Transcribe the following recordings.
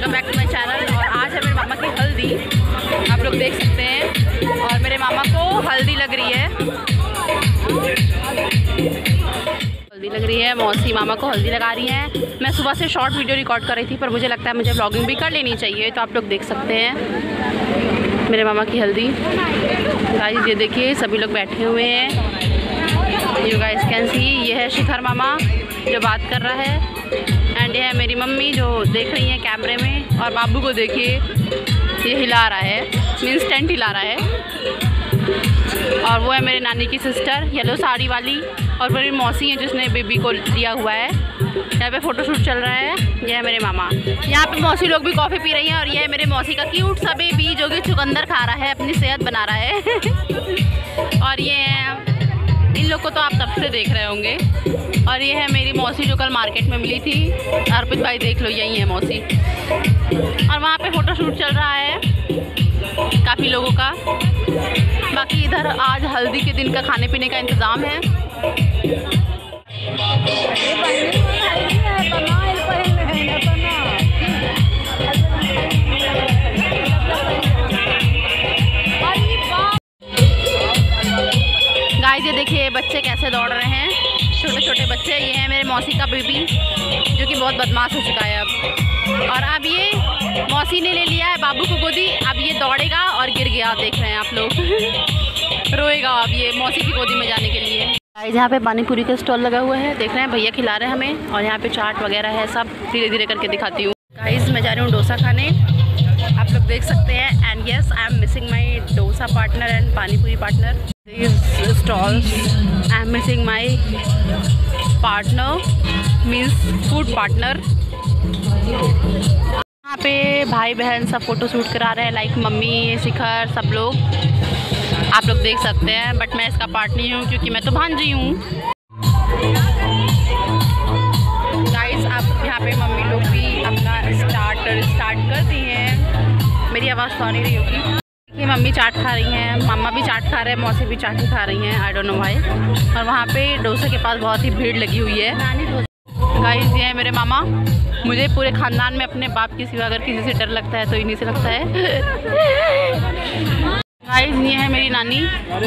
Welcome back to my channel. और आज है मेरे मामा की हल्दी, आप लोग देख सकते हैं। और मेरे मामा को हल्दी लग रही है, मौसी मामा को हल्दी लगा रही है। मैं सुबह से शॉर्ट वीडियो रिकॉर्ड कर रही थी, पर मुझे लगता है मुझे व्लॉगिंग भी कर लेनी चाहिए, तो आप लोग देख सकते हैं मेरे मामा की हल्दी। गाइस ये देखिए सभी लोग बैठे हुए हैं, यू गाइस कैन सी। ये है शिखर मामा जो बात कर रहा है, एंड ये है मेरी मम्मी जो देख रही है कैमरे में। और बाबू को देखिए ये हिला रहा है, मीन्स टेंट हिला रहा है। और वो है मेरी नानी की सिस्टर, येलो साड़ी वाली। और मेरी मौसी है जिसने बेबी को दिया हुआ है। यहाँ पे फ़ोटोशूट चल रहा है। ये है मेरे मामा। यहाँ पे मौसी लोग भी कॉफ़ी पी रही हैं। और ये है मेरे मौसी का क्यूट सा बेबी जो कि चुकंदर खा रहा है, अपनी सेहत बना रहा है। और ये इन लोग को तो आप तब से देख रहे होंगे। और ये है मेरी मौसी जो कल मार्केट में मिली थी। अर्पित भाई देख लो, यही है मौसी। और वहाँ पे फ़ोटोशूट चल रहा है काफ़ी लोगों का। बाकी इधर आज हल्दी के दिन का खाने पीने का इंतज़ाम है। गाइस ये देखिए बच्चे कैसे दौड़ रहे हैं, छोटे छोटे बच्चे। ये है मेरे मौसी का बेबी जो कि बहुत बदमाश हो चुका है अब। और अब ये मौसी ने ले लिया है बाबू को गोदी। अब ये दौड़ेगा और गिर गया, देख रहे हैं आप लोग। रोएगा अब ये मौसी की गोदी में जाने के लिए। गाइस यहाँ पे पानी पूरी का स्टॉल लगा हुआ है, देख रहे हैं भैया खिला रहे हैं हमें। और यहाँ पे चाट वगैरह है, सब धीरे धीरे करके दिखाती हूँ। गाइस मैं जा रही हूँ डोसा खाने, आप लोग देख सकते हैं। And yes I am missing my dosa partner and pani puri partner. These stalls I am missing my partner, means food partner। यहाँ पे भाई बहन सब फोटो शूट करा रहे हैं, लाइक मम्मी, शिखर, सब लोग आप लोग देख सकते हैं। बट मैं इसका पार्ट नहीं हूँ क्योंकि मैं तो भांजी हूँ। गाइस आप यहाँ पे मम्मी लोग भी अपना स्टार्ट कर दी हैं। मेरी आवाज़ तो आ नहीं रही होगी। ये मम्मी चाट खा रही हैं, मामा भी चाट खा रहे हैं, मौसी भी चाट ही खा रही हैं, आई डोंट नो व्हाई। और वहाँ पे डोसे के पास बहुत ही भीड़ लगी हुई है। गाइस ये है मेरे मामा। मुझे पूरे ख़ानदान में अपने बाप के सिवा अगर किसी से डर लगता है तो इन्हीं से लगता है। गाइस ये है मेरी नानी।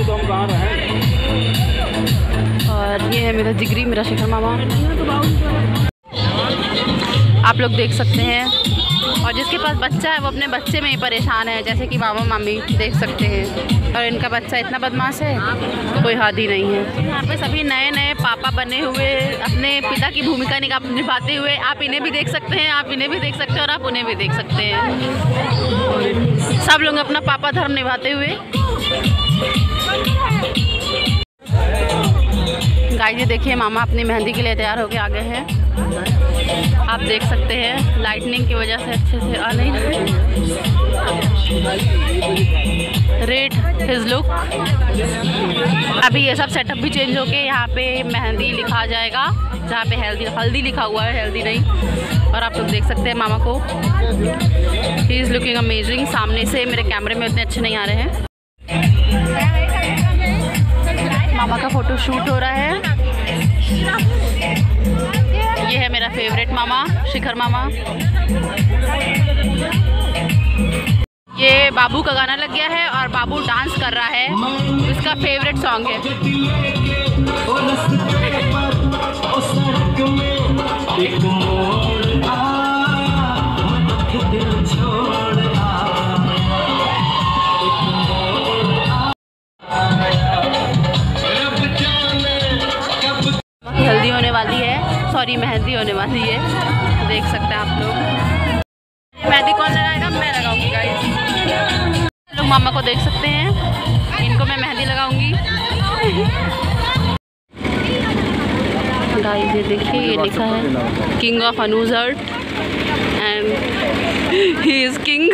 और ये है मेरा जिगरी, मेरा शिखर मामा, आप लोग देख सकते हैं। और जिसके पास बच्चा है वो अपने बच्चे में ही परेशान है, जैसे कि मामा मामी देख सकते हैं। और इनका बच्चा इतना बदमाश है तो कोई हद ही नहीं है। यहाँ पे सभी नए नए पापा बने हुए, अपने पिता की भूमिका निभाते हुए। आप इन्हें भी देख सकते हैं, आप इन्हें भी देख सकते हैं, और आप उन्हें भी देख सकते हैं। सब लोग अपना पापा धर्म निभाते हुए। गाइस ये देखिए मामा अपनी मेहंदी के लिए तैयार होके आ गए हैं, आप देख सकते हैं। लाइटनिंग की वजह से अच्छे से आ नहीं रहे। Rate his look. अभी ये सब सेटअप भी चेंज होके यहाँ पे मेहंदी लिखा जाएगा, जहाँ पे हल्दी लिखा हुआ है, हेल्दी नहीं। और आप लोग देख सकते हैं मामा को, ही इज़ लुकिंग अमेजिंग। सामने से मेरे कैमरे में उतने अच्छे नहीं आ रहे हैं। मामा का फोटो शूट हो रहा है। ये है मेरा फेवरेट मामा, शिखर मामा। ये बाबू का गाना लग गया है और बाबू डांस कर रहा है, उसका फेवरेट सॉन्ग है। हल्दी होने वाली है, सॉरी मेहंदी होने वाली है, देख सकते हैं आप लोग। मेहंदी कौन लगाएगा? मैं लगाऊंगी गाइस। लोग मामा को देख सकते हैं, इनको मैं मेहंदी लगाऊंगी। गाइस ये देखिए ये लिखा है किंग ऑफ अनूजर्ड एंड ही इज किंग।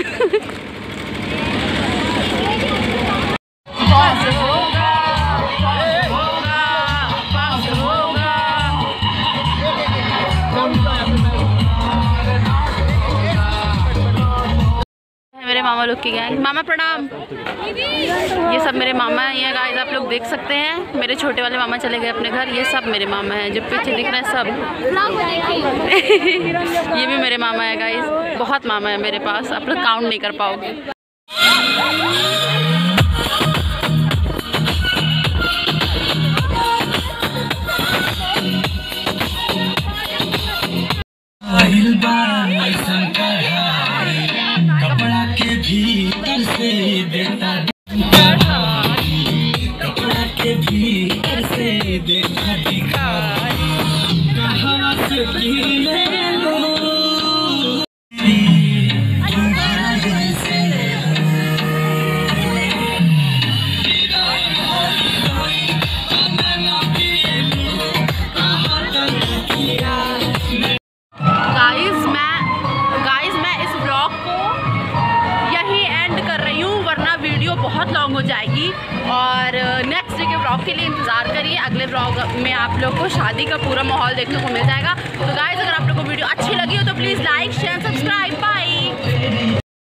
मामा लोग की गैंग। मामा प्रणाम। ये सब मेरे मामा हैं, ये गाइस आप लोग देख सकते हैं। मेरे छोटे वाले मामा चले गए अपने घर। ये सब मेरे मामा हैं जो पीछे दिख रहे हैं सब। ये भी मेरे मामा है गाइस, बहुत मामा है मेरे पास, आप लोग काउंट नहीं कर पाओगे। कपड़ा के भीतर से देखा, कपड़ा के भीतर से देखा दिखा, कहाँ से बहुत लॉन्ग हो जाएगी और नेक्स्ट डे के व्लॉग के लिए इंतज़ार करिए। अगले व्लॉग में आप लोग को शादी का पूरा माहौल देखने को मिल जाएगा। तो गाइस अगर आप लोग को वीडियो अच्छी लगी हो तो प्लीज़ लाइक शेयर